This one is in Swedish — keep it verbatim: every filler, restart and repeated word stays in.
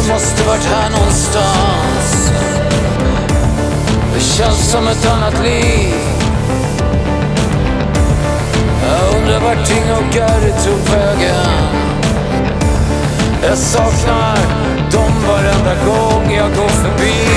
måste varit här någonstans. Det känns som ett annat liv. Jag undrar vart Inge och Gary tog vägen. Jag saknar dem varenda gång jag går förbi.